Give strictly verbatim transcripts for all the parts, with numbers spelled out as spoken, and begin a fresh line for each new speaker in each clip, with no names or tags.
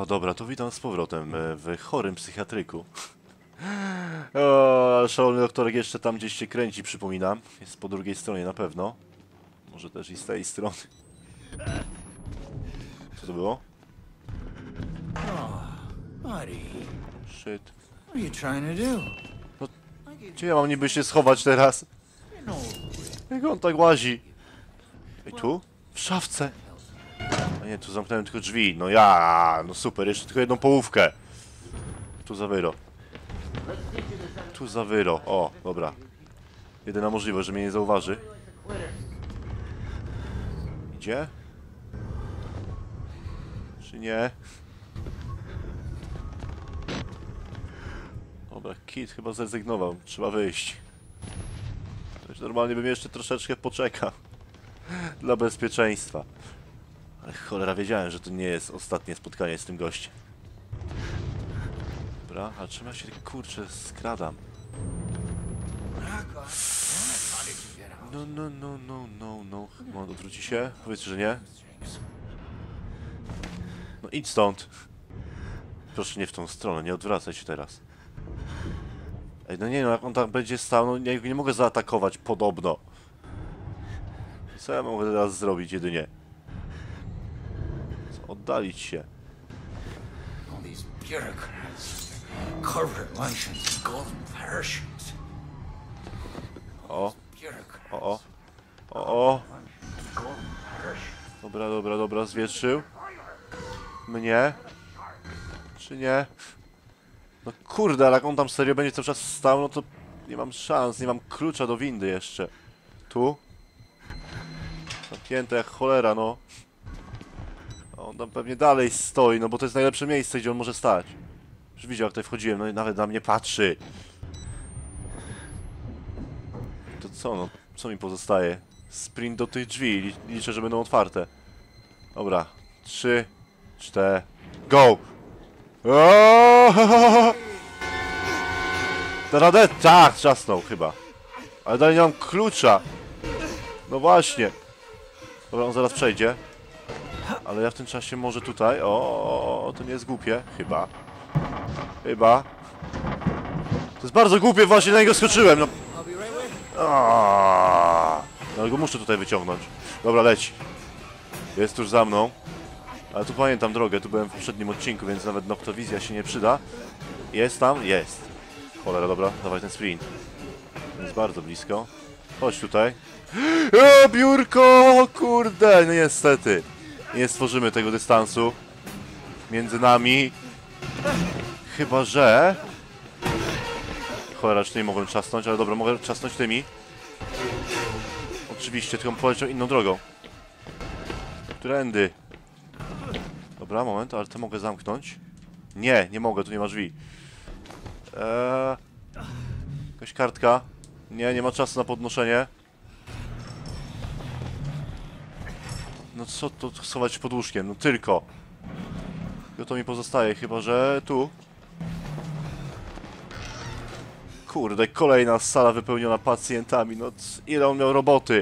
dobra, to witam z powrotem w chorym psychiatryku. O, szalony doktorek jeszcze tam gdzieś się kręci, przypominam. Jest po drugiej stronie na pewno. Może też i z tej strony. Co to było? Shit. No, gdzie ja mam niby się schować teraz? Jak on tak łazi? I tu? W szafce. A nie, tu zamknąłem tylko drzwi. No ja, no super, jeszcze tylko jedną połówkę. Tu za wyro. Tu za wyro. O, dobra. Jedyna możliwość, że mnie nie zauważy. Idzie? Czy nie? Dobra, Kit chyba zrezygnował. Trzeba wyjść. Też normalnie bym jeszcze troszeczkę poczekał. Dla bezpieczeństwa. Ale cholera, wiedziałem, że to nie jest ostatnie spotkanie z tym gościem. Dobra, a czym ja się, kurczę, skradam? No, no, no, no, no, no. On odwróci się? Powiedz, że nie. No idź stąd. Proszę nie w tą stronę, nie odwracaj się teraz. Ej, no nie no, jak on tam będzie stał, no nie, nie mogę zaatakować podobno. Co ja mogę teraz zrobić jedynie? Co, oddalić się. O. O, o. O, o. Dobra, dobra, dobra, zwietrzył. Mnie. Czy nie? No kurde, ale jak on tam serio będzie cały czas stał, no to nie mam szans, nie mam klucza do windy jeszcze. Tu? Zamknięte jak cholera, no. A on tam pewnie dalej stoi, no bo to jest najlepsze miejsce, gdzie on może stać. Już widział, jak tutaj wchodziłem, no i nawet na mnie patrzy. To co, no? Co mi pozostaje? Sprint do tych drzwi. Liczę, że będą otwarte. Dobra. Trzy, cztery, go! Da radę? Tak, trzasnął chyba. Ale dalej nie mam klucza. No właśnie. Dobra, on zaraz przejdzie. Ale ja w tym czasie może tutaj. O, to nie jest głupie. Chyba. Chyba. To jest bardzo głupie, właśnie na niego skoczyłem. No. Aaaa. No ale go muszę tutaj wyciągnąć. Dobra, leć. Jest tuż za mną. Ale tu pamiętam drogę, tu byłem w poprzednim odcinku, więc nawet noktowizja się nie przyda. Jest tam? Jest. Cholera, dobra, dawaj ten sprint. Jest bardzo blisko. Chodź tutaj. O, biurko! Kurde, no niestety. Nie stworzymy tego dystansu między nami. Chyba, że... Cholera, czy nie mogłem trzasnąć, ale dobra, mogę trzasnąć tymi. Oczywiście, tylko poleciał inną drogą. Którędy? Dobra, moment, ale to mogę zamknąć. Nie, nie mogę, tu nie ma drzwi. Eee, jakaś kartka. Nie, nie ma czasu na podnoszenie. No co to schować pod łóżkiem? No tylko. Tylko to mi pozostaje, chyba że tu. Kurde, kolejna sala wypełniona pacjentami. No ile on miał roboty?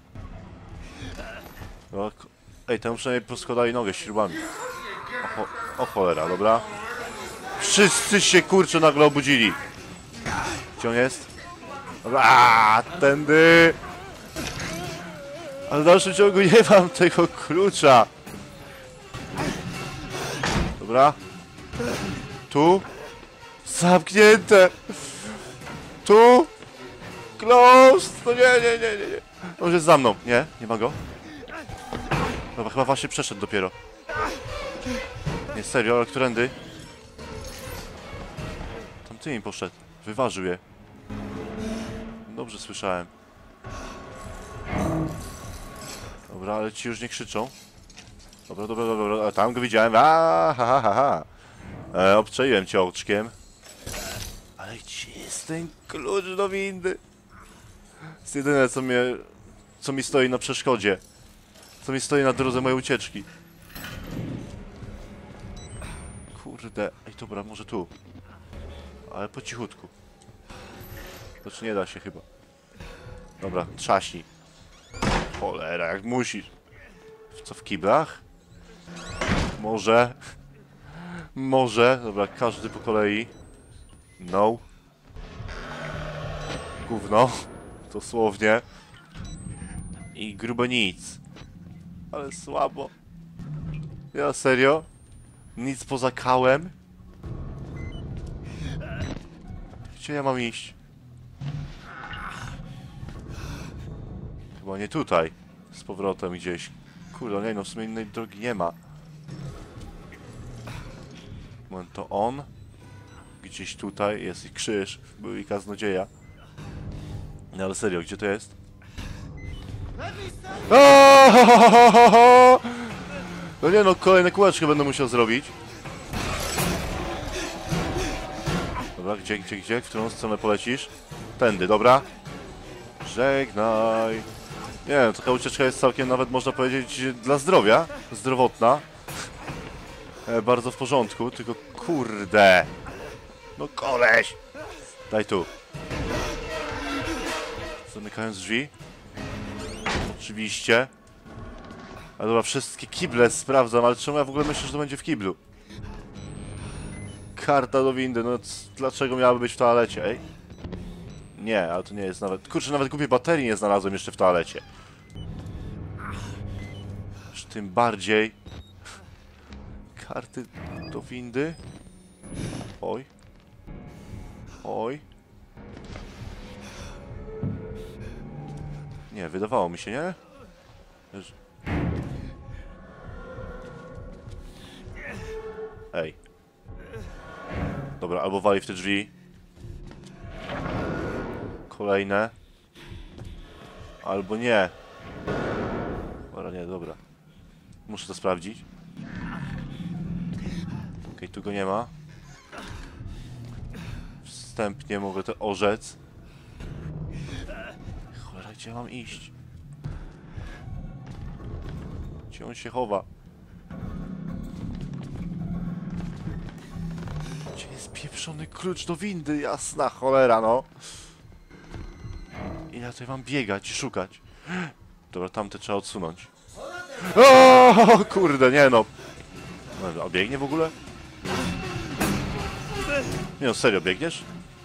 No, ej, temu przynajmniej poskładali nogę śrubami. O, o cholera, dobra. Wszyscy się kurczę nagle obudzili. Gdzie on jest? Dobra, aaa, tędy. Ale w dalszym ciągu nie mam tego klucza. Dobra. Tu. Zamknięte. Tu. Closed. No nie, nie, nie, nie, nie. On jest za mną. Nie, nie ma go. Dobra, chyba właśnie przeszedł dopiero. Nie, serio, ale którędy? Tam ty mi poszedł. Wyważył je. Dobrze słyszałem. Dobra, ale ci już nie krzyczą. Dobra, dobra, dobra, dobra. Tam go widziałem. A, ha, ha, ha, ha. E, obczaiłem cię oczkiem. Ale gdzie jest ten klucz do windy? To jest jedyne, co mnie... co mi stoi na przeszkodzie. Co mi stoi na drodze mojej ucieczki. Kurde. Ej, dobra, może tu. Ale po cichutku. Znaczy nie da się chyba. Dobra, trzaśnij. Cholera, jak musisz. Co, w kiblach? Może. Może. Dobra, każdy po kolei. No. Gówno. Dosłownie. I grube nic. Ale słabo. Ja serio? Nic poza kałem? Gdzie ja mam iść? Chyba nie tutaj. Z powrotem gdzieś. Kurde, nie no, w sumie innej drogi nie ma. Moment, to on. Gdzieś tutaj jest i krzyż. Był i kaznodzieja. No ale serio, gdzie to jest? Aaaa! No nie no, kolejne kółeczko będę musiał zrobić. Dobra, gdzie, gdzie, gdzie? W którą stronę polecisz? Tędy, dobra. Żegnaj. Nie wiem, taka ucieczka jest całkiem nawet, można powiedzieć, dla zdrowia. Zdrowotna. E, bardzo w porządku, tylko kurde. No koleś. Daj tu. Zamykając drzwi. Oczywiście. A dobra, wszystkie kible sprawdzam, ale czemu ja w ogóle myślę, że to będzie w kiblu? Karta do windy, no dlaczego miałaby być w toalecie, ej? Nie, ale to nie jest nawet... Kurczę, nawet głupiej baterii nie znalazłem jeszcze w toalecie. Aż tym bardziej... Karty do windy? Oj. Oj. Nie, wydawało mi się, nie? Że... Ej. Dobra, albo wali w te drzwi. Kolejne. Albo nie. Dobra, nie, dobra. Muszę to sprawdzić. Okej, okay, tu go nie ma. Wstępnie mogę to orzec. Cholera, gdzie mam iść? Gdzie on się chowa? Gdzie jest pieprzony klucz do windy? Jasna cholera, no. I ja tutaj mam biegać i szukać. Dobra, tamte trzeba odsunąć. O, kurde, nie no. A biegnie w ogóle? Nie no, serio, biegniesz?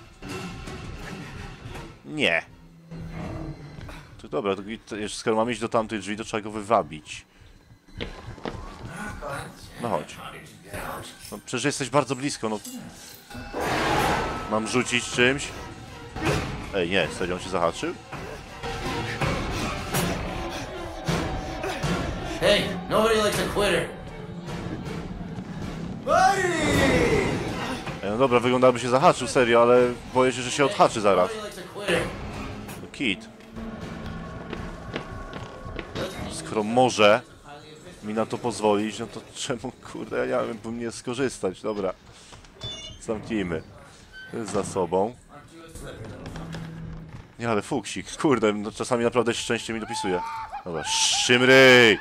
Nie. To dobra, to jeszcze skoro mam iść do tamtej drzwi, to trzeba go wywabić. No chodź. No przecież jesteś bardzo blisko, no. Mam rzucić czymś? Ej, nie, serio, on się zahaczył?
Hey, nobody likes a quitter.
Ej, no dobra, wygląda jakby się zahaczył, serio, ale boję się, że się odhaczy zaraz.
Nobody likes a quitter.
No kit. Skoro może mi na to pozwolić, no to czemu, kurde, ja nie wiem, powinien skorzystać. Dobra. Zamknijmy. Za sobą. Nie, ale fuksik, kurde, no czasami naprawdę szczęście mi dopisuje. Dobra, szymryj!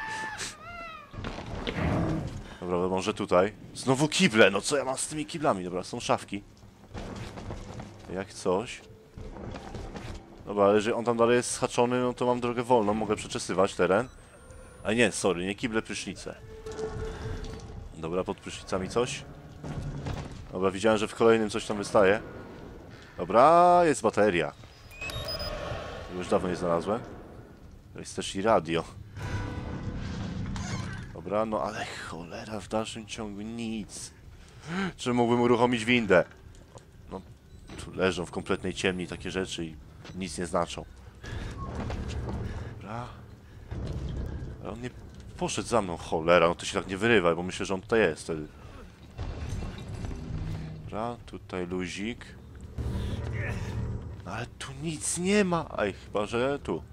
Dobra, może tutaj. Znowu kible, no co ja mam z tymi kiblami? Dobra, są szafki. Jak coś. Dobra, ale jeżeli on tam dalej jest schaczony, no to mam drogę wolną, mogę przeczesywać teren. A nie, sorry, nie kible, prysznice. Dobra, pod prysznicami coś. Dobra, widziałem, że w kolejnym coś tam wystaje. Dobra, jest bateria. Tego już dawno nie znalazłem. Jest też i radio. Dobra, no ale cholera, w dalszym ciągu nic. Czy mógłbym uruchomić windę? No, tu leżą w kompletnej ciemni takie rzeczy i nic nie znaczą. Dobra. Ale on nie poszedł za mną, cholera, no to się tak nie wyrywaj, bo myślę, że on tutaj jest wtedy. Dobra, tutaj luzik. No ale tu nic nie ma. Aj, chyba że tu.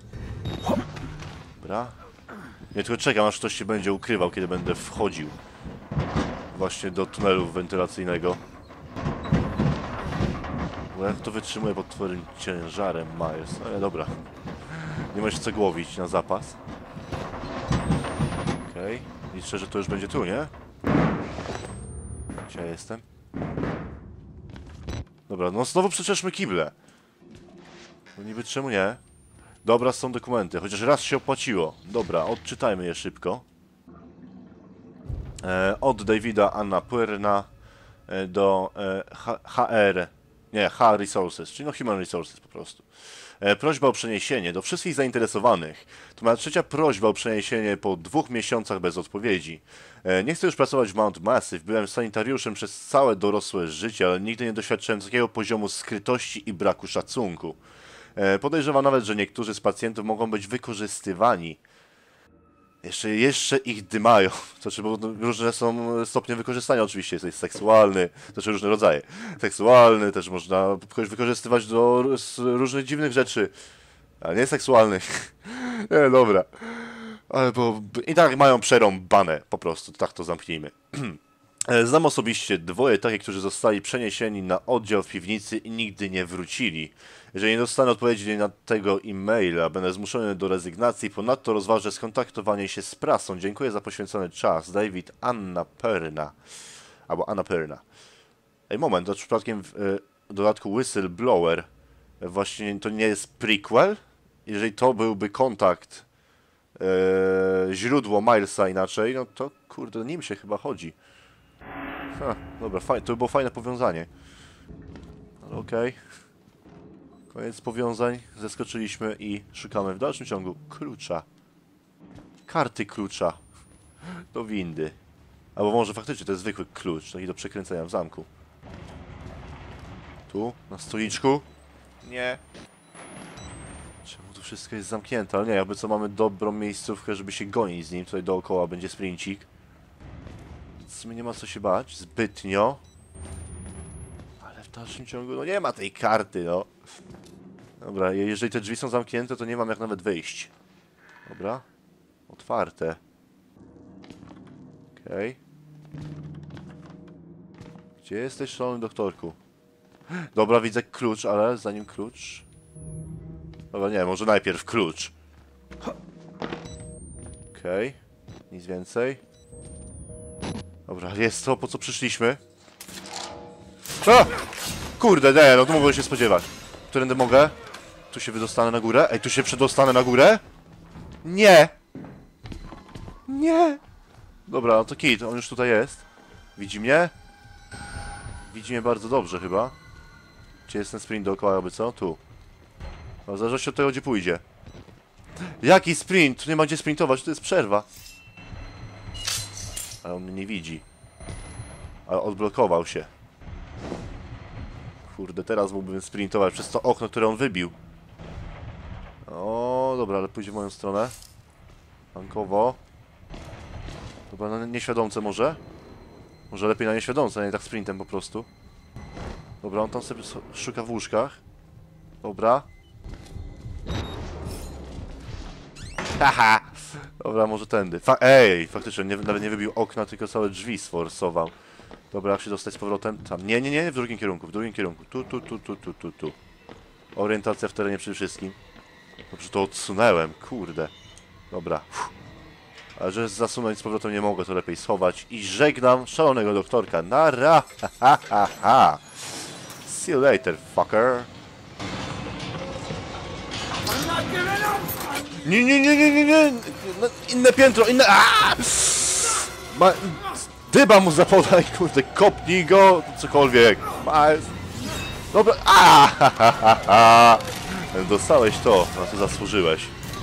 Dobra. Nie, tylko czekam, aż ktoś się będzie ukrywał, kiedy będę wchodził właśnie do tunelu wentylacyjnego. Bo jak to wytrzymuje pod twoim ciężarem, Myers. Ale dobra. Nie możesz co głowić na zapas. Okej. Okay. Liczę, że to już będzie tu, nie? Gdzie ja jestem? Dobra, no znowu przeczeszmy kible. No niby czemu nie? Dobra, są dokumenty, chociaż raz się opłaciło. Dobra, odczytajmy je szybko. E, od Davida Annapurna e, do e, H- HR, nie, H Resources, czyli no Human Resources po prostu. E, prośba o przeniesienie do wszystkich zainteresowanych. To moja trzecia prośba o przeniesienie po dwóch miesiącach bez odpowiedzi. E, nie chcę już pracować w Mount Massive. Byłem sanitariuszem przez całe dorosłe życie, ale nigdy nie doświadczyłem takiego poziomu skrytości i braku szacunku. E, podejrzewam nawet, że niektórzy z pacjentów mogą być wykorzystywani. Jeszcze, jeszcze ich dymają. Znaczy, bo różne są stopnie wykorzystania oczywiście. Jest seksualny, znaczy różne rodzaje. Seksualny, też można kogoś wykorzystywać do różnych dziwnych rzeczy. Ale nie seksualnych. Nie, dobra. Ale bo i tak mają przerąbane po prostu. Tak to zamknijmy. Znam osobiście dwoje takich, którzy zostali przeniesieni na oddział w piwnicy i nigdy nie wrócili. Jeżeli nie dostanę odpowiedzi na tego e-maila, będę zmuszony do rezygnacji. Ponadto rozważę skontaktowanie się z prasą. Dziękuję za poświęcony czas. David Annapurna. Albo Annapurna. Ej, moment, to przypadkiem w y, dodatku Whistleblower właśnie to nie jest prequel? Jeżeli to byłby kontakt, y, źródło Milesa inaczej, no to kurde, nim się chyba chodzi. Ha, dobra, fajne, to by było fajne powiązanie. Ale okej. Okay. Koniec powiązań, zeskoczyliśmy i szukamy w dalszym ciągu klucza. Karty klucza. Do windy. Albo może faktycznie to jest zwykły klucz, taki do przekręcenia w zamku. Tu, na stoliczku. Nie. Czemu tu wszystko jest zamknięte? Ale nie, jakby co, mamy dobrą miejscówkę, żeby się gonić z nim. Tutaj dookoła będzie sprincik. W sumie nie ma co się bać, zbytnio. Ale w dalszym ciągu, no nie ma tej karty, no. Dobra, jeżeli te drzwi są zamknięte, to nie mam jak nawet wyjść. Dobra. Otwarte. Okej. Okay. Gdzie jesteś, szalony doktorku? Dobra, widzę klucz, ale zanim klucz... Dobra, nie, może najpierw klucz. Okej. Okay. Nic więcej. Dobra, jest to, po co przyszliśmy. A! Kurde, nie, no tu mogłem się spodziewać. Którędy mogę? Tu się wydostanę na górę? Ej, tu się przedostanę na górę? Nie! Nie! Dobra, no to Kid, on już tutaj jest. Widzi mnie? Widzi mnie bardzo dobrze chyba. Gdzie jest ten sprint dookoła, jakby co? Tu. No, w zależności od tego, gdzie pójdzie. Jaki sprint? Tu nie ma gdzie sprintować, to jest przerwa. Ale on mnie nie widzi. Ale odblokował się. Kurde, teraz mógłbym sprintować przez to okno, które on wybił. O, dobra, ale pójdzie w moją stronę. Bankowo. Dobra, na nieświadomce może? Może lepiej na nieświadomce, a nie tak sprintem po prostu. Dobra, on tam sobie szuka w łóżkach. Dobra. Haha! Dobra, może tędy. Fa Ej, faktycznie, nie, nawet nie wybił okna, tylko całe drzwi sforsował. Dobra, jak się dostać z powrotem? Tam. Nie, nie, nie, w drugim kierunku, w drugim kierunku. Tu, tu, tu, tu, tu, tu, tu. Orientacja w terenie przede wszystkim. Dobrze, to odsunęłem, kurde. Dobra. Uff. Ale że zasunąć z powrotem nie mogę, to lepiej schować. I żegnam szalonego doktorka. Nara! Ha, ha, ha, ha. See you later, fucker. Nie, nie, nie, nie, nie, nie. Inne piętro, inne... Aaaa! Ma... Dyba mu zapodaj, kurde, kopnij go, cokolwiek. Ma... Dobra, aaaa! Dostałeś to, na co zasłużyłeś.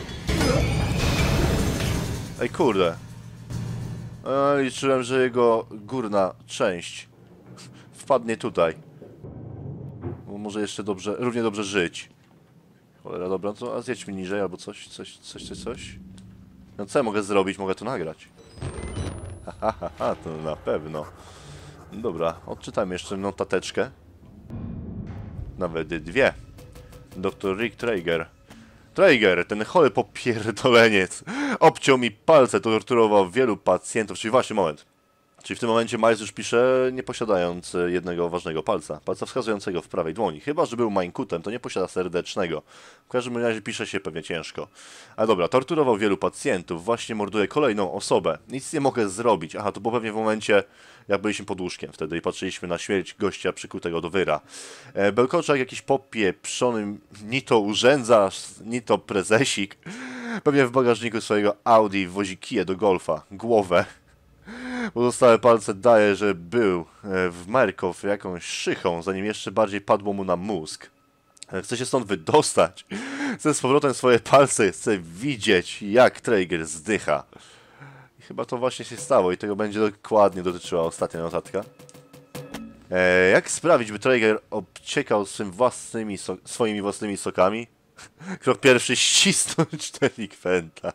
Ej, kurde. E, liczyłem, że jego górna część wpadnie tutaj. Bo może jeszcze dobrze, równie dobrze żyć. Cholera, dobra, no to a zjedź mi niżej albo coś, coś, coś, coś, coś. No co ja mogę zrobić? Mogę to nagrać. Ha, ha, ha, ha, to na pewno. Dobra, odczytajmy jeszcze notateczkę. Nawet dwie. doktor Rick Traeger. Traeger, ten chory popierdoleniec, obciął mi palce, torturował wielu pacjentów. Czyli właśnie, moment. Czyli w tym momencie Miles już pisze, nie posiadając jednego ważnego palca. Palca wskazującego w prawej dłoni. Chyba że był Mańkutem, to nie posiada serdecznego. W każdym razie pisze się pewnie ciężko. A dobra, torturował wielu pacjentów. Właśnie morduje kolejną osobę. Nic nie mogę zrobić. Aha, to było pewnie w momencie, jak byliśmy pod łóżkiem wtedy i patrzyliśmy na śmierć gościa przykutego do wyra. E, Belkoczak jakiś popieprzony, ni to urzędzarz, ni to prezesik. Pewnie w bagażniku swojego Audi wozi kije do golfa. Głowę. Pozostałe palce daje, że był e, w Markow jakąś szychą, zanim jeszcze bardziej padło mu na mózg. E, Chce się stąd wydostać. Chce z powrotem swoje palce, chce widzieć, jak Traeger zdycha. I chyba to właśnie się stało i tego będzie dokładnie dotyczyła ostatnia notatka. E, jak sprawić, by Traeger obciekał swym własnymi so swoimi własnymi sokami? Krok pierwszy, ścisnąć delikwenta.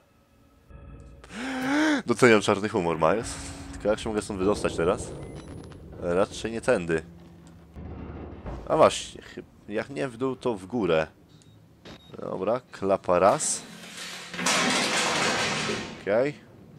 Doceniam czarny humor, Miles. Tylko jak się mogę stąd wydostać teraz? Raczej nie tędy. A właśnie, jak nie w dół, to w górę. Dobra, klapa raz. Okej.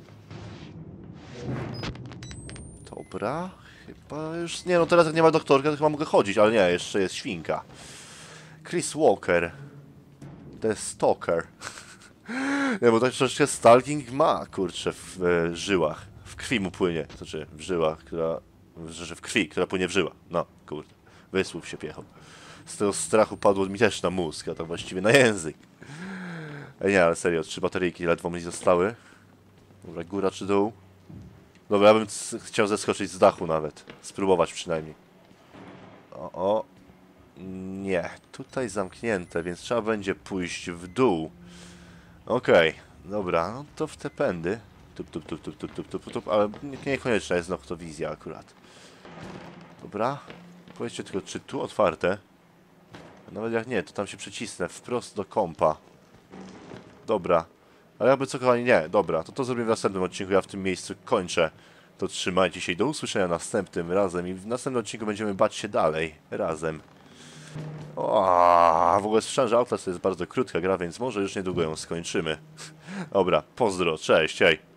Okay. Dobra. Chyba już... Nie no, teraz jak nie ma doktorka, to chyba mogę chodzić, ale nie, jeszcze jest świnka. Chris Walker. The Stalker. Nie, bo tak troszeczkę stalking ma, kurczę, w e, żyłach. W krwi mu płynie. Znaczy, w żyłach, która... Że w krwi, która płynie w żyłach. No, kurde. Wysłów się piechał. Z tego strachu padło mi też na mózg, a to właściwie na język. Ej, nie, ale serio, trzy bateryjki ledwo mi zostały. Dobra, góra czy dół? Dobra, ja bym chciał zeskoczyć z dachu nawet. Spróbować przynajmniej. O, o. Nie, tutaj zamknięte, więc trzeba będzie pójść w dół. Okej, okay, dobra, no to w te pędy. Tup, tup, tup, tup, tup, tup, tup, tup, ale niekonieczna jest noktowizja akurat. Dobra, powiedzcie tylko, czy tu otwarte? Nawet jak nie, to tam się przycisnę wprost do kompa. Dobra, ale jakby co, kochani, nie, dobra, to to zrobimy w następnym odcinku, ja w tym miejscu kończę. To trzymajcie się i do usłyszenia następnym razem i w następnym odcinku będziemy bać się dalej, razem. O, w ogóle słyszałem, że Outlast to jest bardzo krótka gra, więc może już niedługo ją skończymy. Dobra, pozdro, cześć, hej.